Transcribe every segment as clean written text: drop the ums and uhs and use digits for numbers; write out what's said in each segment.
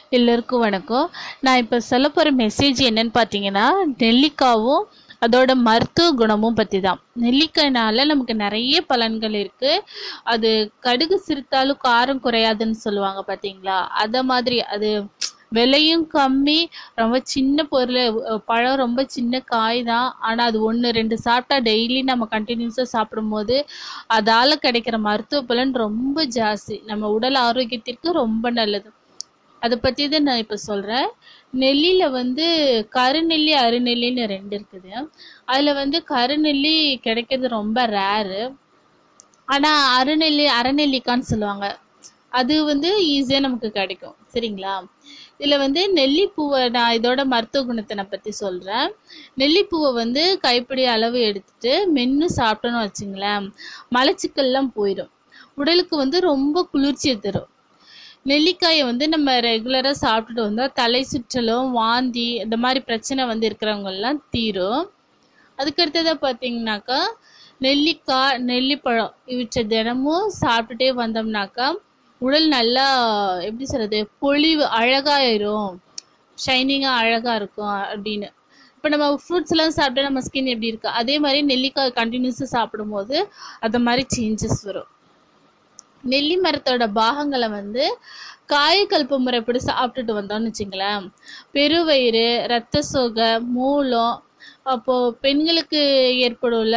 எல்லோருக்கும் வணக்கம். நான் இப்போ சொல்ல போகிற மெசேஜ் என்னன்னு பார்த்தீங்கன்னா, நெல்லிக்காவும் அதோட மருத்துவ குணமும் பற்றி தான். நெல்லிக்காய்னால நமக்கு நிறைய பலன்கள் இருக்குது. அது கடுகு சிரித்தாலும் காரம் குறையாதுன்னு சொல்லுவாங்க பார்த்தீங்களா? அதை மாதிரி அது விலையும் கம்மி, ரொம்ப சின்ன பொருள், பழம் ரொம்ப சின்ன காய் தான். ஆனால் அது ஒன்று ரெண்டு சாப்பிட்டா டெய்லி நம்ம கண்டினியூஸாக சாப்பிடும்போது அதால் கிடைக்கிற மருத்துவ பலன் ரொம்ப ஜாஸ்தி. நம்ம உடல் ஆரோக்கியத்திற்கு ரொம்ப நல்லது. அதை பற்றி தான் நான் இப்போ சொல்கிறேன். நெல்லியில் வந்து கருநெல்லி அருநெல்லின்னு ரெண்டு இருக்குது. அதில் கருநெல்லி கிடைக்கிறது ரொம்ப ரேரு. ஆனால் அரைநெல்லிக்கான்னு சொல்லுவாங்க, அது ஈஸியாக நமக்கு கிடைக்கும். சரிங்களா? இதில் நெல்லிப்பூவை நான் இதோட மருத்துவ குணத்தை நான் பற்றி சொல்கிறேன். நெல்லிப்பூவை கைப்பிடி அளவு எடுத்துட்டு மென்று சாப்பிட்டோன்னு வச்சுங்களேன், மலச்சிக்கல்லாம் போயிடும். உடலுக்கு ரொம்ப குளிர்ச்சியை தரும். நெல்லிக்காயை நம்ம ரெகுலராக சாப்பிட்டுட்டு வந்தால் தலை சுற்றலும் வாந்தி இந்த மாதிரி பிரச்சனை இருக்கிறவங்கெல்லாம் தீரும். அதுக்கடுத்ததாக பார்த்தீங்கன்னாக்கா, நெல்லிக்காய் நெல்லிப்பழம் இவற்றை தினமும் சாப்பிட்டுட்டே வந்தோம்னாக்கா உடல் நல்லா எப்படி சொல்கிறது, பொலிவு அழகாயிரும், ஷைனிங்காக அழகாக இருக்கும் அப்படின்னு. இப்போ நம்ம ஃப்ரூட்ஸ் எல்லாம் சாப்பிட்டா நம்ம ஸ்கின் எப்படி இருக்கு, அதே மாதிரி நெல்லிக்காய் கண்டினியூஸாக சாப்பிடும்போது அது மாதிரி சேஞ்சஸ் வரும். நெல்லி மரத்தோட பாகங்களை காயக்கல்ப முறைப்படி சாப்பிட்டுட்டு வந்தோம்னு வச்சுங்களேன், பெருவயிறு, இரத்த சோகை, மூலம், அப்போது பெண்களுக்கு ஏற்படும்ல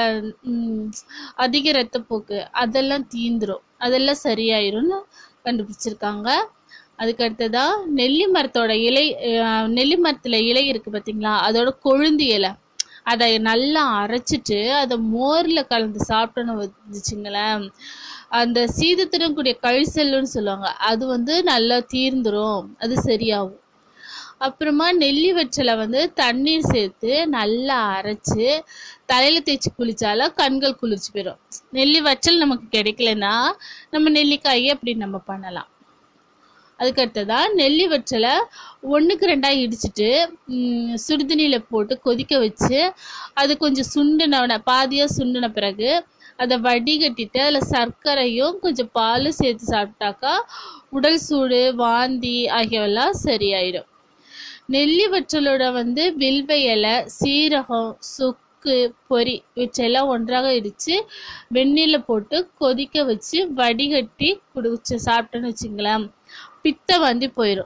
அதிக இரத்தப்போக்கு, அதெல்லாம் தீந்துரும், அதெல்லாம் சரியாயிரும்னு கண்டுபிடிச்சிருக்காங்க. அதுக்கு அடுத்ததான் நெல்லி மரத்தோட இலை, நெல்லி மரத்தில் இலை இருக்குது பார்த்தீங்களா, அதோட கொழுந்து இலை அதை நல்லா அரைச்சிட்டு அதை மோரில் கலந்து சாப்பிட்டோன்னு வச்சுங்களேன், அந்த சீதத்துடன் கூடிய கழிசல்னு சொல்லுவாங்க, அது நல்லா தீர்ந்துரும், அது சரியாகும். அப்புறமா நெல்லி வெற்றில தண்ணீர் சேர்த்து நல்லா அரைச்சு தலையில தேய்ச்சி குளிச்சால கண்கள் குளிர்ச்சி பெறும். நெல்லி வற்றல் நமக்கு கிடைக்கலன்னா நம்ம நெல்லிக்காயை அப்படி நம்ம பண்ணலாம். அதுக்கடுத்ததான் நெல்லி வெற்றில 1க்கு 2 இடிச்சிட்டு சுடுதண்ணியில் போட்டு கொதிக்க வச்சு அது கொஞ்சம் சுண்டின பாதியாக சுண்டின பிறகு அதை வடிகட்டிட்டு அதில் சர்க்கரையும் கொஞ்சம் பாலும் சேர்த்து சாப்பிட்டாக்கா உடல் சூடு, வாந்தி ஆகியவெல்லாம் சரியாயிடும். நெல்லி வற்றலோட வில்வ இலை, சீரகம், சுக்கு, பொரி இவற்றெல்லாம் ஒன்றாக இடித்து வெந்நீரில் போட்டு கொதிக்க வச்சு வடிகட்டி குடிச்சு சாப்பிட்டோன்னு வச்சுங்களேன், பித்த போயிடும்.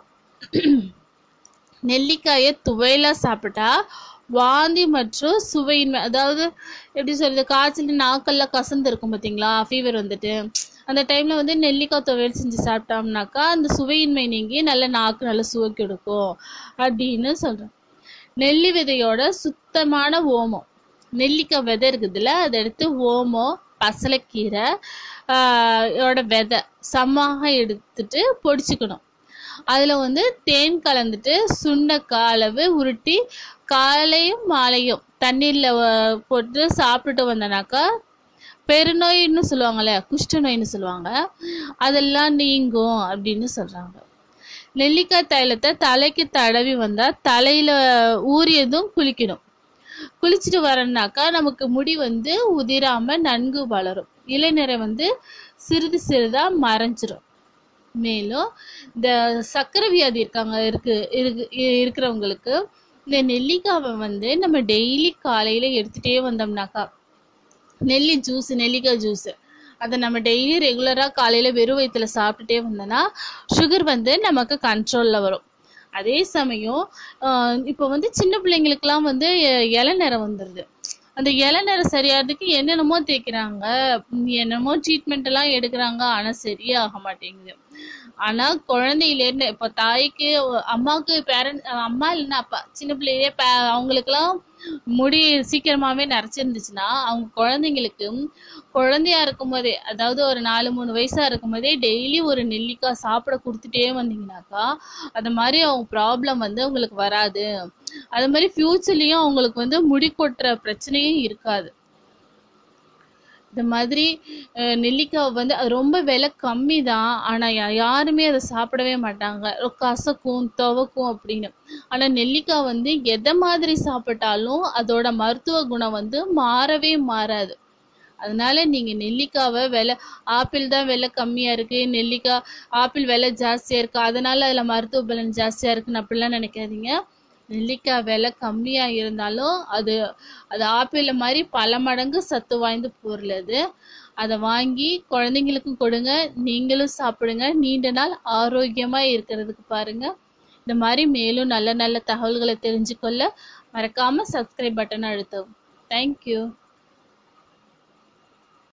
நெல்லிக்காயை துவையலாக சாப்பிட்டா வாந்தி மற்றும் சுவையின்மை, அதாவது எப்படி சொல்றது, காய்ச்சல் நாக்கெல்லாம் கசந்து இருக்கும் பார்த்தீங்களா, ஃபீவர் அந்த டைமில் நெல்லிக்காய் துவையல் செஞ்சு சாப்பிட்டோம்னாக்கா அந்த சுவையின்மை நீங்கி நல்ல நாக்கு நல்ல சுவை கொடுக்கும் அப்படின்னு சொல்கிறேன். நெல்லி விதையோட சுத்தமான ஓமம், நெல்லிக்காய் விதை இருக்குதுல்ல, அதை எடுத்து ஓமம், பசலைக்கீரை யோட விதை சமமாக எடுத்துட்டு பொடிச்சுக்கணும். அதில் தேன் கலந்துட்டு சுண்டைக்காய் அளவு உருட்டி காலையும் மாலையும் தண்ணீரில் போட்டு சாப்பிட்டுட்டு வந்தனாக்கா பெருநோயின்னு சொல்லுவாங்கள்ல, குஷ்ட நோயின்னு சொல்லுவாங்க, அதெல்லாம் நீங்கும் அப்படின்னு சொல்கிறாங்க. நெல்லிக்காய் தைலத்தை தலைக்கு தடவி வந்தால் தலையில் ஊறியதும் குளிக்கணும். குளிச்சுட்டு வரனாக்கா நமக்கு முடி உதிராமல் நன்கு வளரும், இலைநிறை சிறிது சிறிதாக மறைஞ்சிரும். மேலும் இந்த சர்க்கரை வியாதி இருக்கிறவங்களுக்கு இந்த நெல்லிக்காவை நம்ம டெய்லி காலையில் எடுத்துகிட்டே வந்தோம்னாக்கா, நெல்லிக்காய் ஜூஸு அதை நம்ம டெய்லி ரெகுலராக காலையில் வெறும் வயிற்றுல சாப்பிட்டுட்டே வந்தோன்னா சுகர் நமக்கு கண்ட்ரோலில் வரும். அதே சமயம் இப்போ சின்ன பிள்ளைங்களுக்கெல்லாம் இளநீரை வந்துடுது. அந்த இளநீரை சரியாகிறதுக்கு என்னென்னமோ தேய்க்கிறாங்க, என்னமோ ட்ரீட்மெண்ட் எல்லாம் எடுக்கிறாங்க, ஆனால் சரியாக மாட்டேங்குது. ஆனால் குழந்தையிலேருந்து இப்போ தாய்க்கு அம்மாவுக்கு அம்மா இல்லைன்னா அப்பா சின்ன பிள்ளையிலே அவங்களுக்கெல்லாம் முடி சீக்கிரமாகவே நரைச்சிருந்துச்சுன்னா அவங்க குழந்தையா இருக்கும் போதே, அதாவது ஒரு 4-3 வயசாக இருக்கும் போதே டெய்லி ஒரு நெல்லிக்காய் சாப்பிட கொடுத்துட்டே வந்தீங்கன்னாக்கா அது மாதிரி அவங்க ப்ராப்ளம் அவங்களுக்கு வராது. அது மாதிரி ஃப்யூச்சர்லேயும் அவங்களுக்கு முடி கொட்டுற பிரச்சனையும் இருக்காது. இந்த மாதிரி நெல்லிக்காய் அது ரொம்ப விலை கம்மி தான், ஆனால் யாருமே அதை சாப்பிடவே மாட்டாங்க, கசக்கும் துவக்கும் அப்படின்னு. ஆனால் நெல்லிக்காய் எதை மாதிரி சாப்பிட்டாலும் அதோட மருத்துவ குணம் மாறவே மாறாது. அதனால நீங்கள் நெல்லிக்காவை ஆப்பிள் தான் விலை கம்மியாக இருக்குது, ஆப்பிள் விலை ஜாஸ்தியாக இருக்குது, அதனால அதில் மருத்துவ பலன் ஜாஸ்தியாக இருக்குன்னு அப்படிலாம் நினைக்காதீங்க. நெல்லிக்காய் விலை கம்மியாக இருந்தாலும் அது ஆப்பிள் மாதிரி பல மடங்கு சத்து வாய்ந்த பொருள் அது. அதை வாங்கி குழந்தைங்களுக்கும் கொடுங்க, நீங்களும் சாப்பிடுங்க, நீண்ட நாள் ஆரோக்கியமாக இருக்கிறதுக்கு பாருங்க. இந்த மாதிரி மேலும் நல்ல நல்ல தகவல்களை தெரிஞ்சுக்கொள்ள மறக்காமல் சப்ஸ்கிரைப் பட்டனை அழுத்தவும். தேங்க்யூ.